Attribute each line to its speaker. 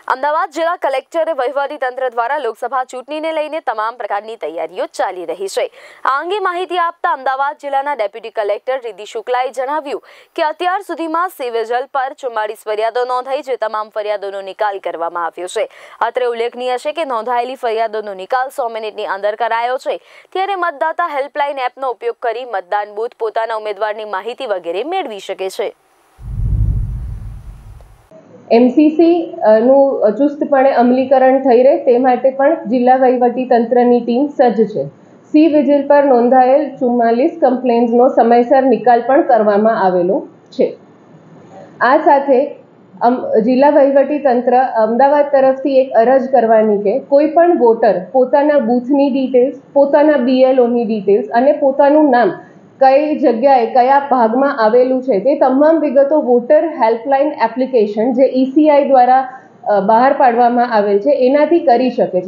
Speaker 1: અમદાવાદ જિલ્લા કલેક્ટરે વહીવટીતંત્ર દ્વારા લોકસભા ચૂંટણીને લઈને તમામ પ્રકારની તૈયારીઓ ચાલી રહી છે। આ અંગે માહિતી આપતા અમદાવાદ જિલ્લાના ડેપ્યુટી કલેક્ટર રિદ્ધિ શુક્લાએ જણાવ્યું કે અત્યાર સુધીમાં સિવિજલ પર 44 ફરિયાદો નોંધાઈ, જે તમામ ફરિયાદોનો નિકાલ કરવામાં આવ્યો છે। અત્રે ઉલ્લેખનીય છે કે નોંધાયેલી ફરિયાદોનો નિકાલ 100 મિનિટની અંદર કરાયો છે, ત્યારે મતદાતા હેલ્પલાઇન એપનો ઉપયોગ કરી મતદાન બૂથ, પોતાના ઉમેદવારની માહિતી વગેરે મેળવી શકે છે।
Speaker 2: એમસીસી નું ચુસ્તપણે અમલીકરણ થઈ રહે તે માટે પણ જિલ્લા વહીવટી તંત્રની ટીમ સજ્જ છે। સી વિજિલ પર નોંધાયેલ 44 કમ્પ્લેન્ટ્સનો સમયસર નિકાલ પણ કરવામાં આવેલો છે। આ સાથે જિલ્લા વહીવટી તંત્ર અમદાવાદ તરફથી એક અરજ કરવાની કે કોઈ પણ વોટર પોતાના બૂથની ડિટેલ્સ, પોતાના બીએલઓની ડિટેલ્સ અને પોતાનું નામ કઈ જગ્યાએ કયા ભાગમાં આવેલું છે તે તમામ વિગતો વોટર હેલ્પલાઇન એપ્લિકેશન જે ECI દ્વારા બહાર પાડવામાં આવેલ છે એનાથી કરી શકે છે।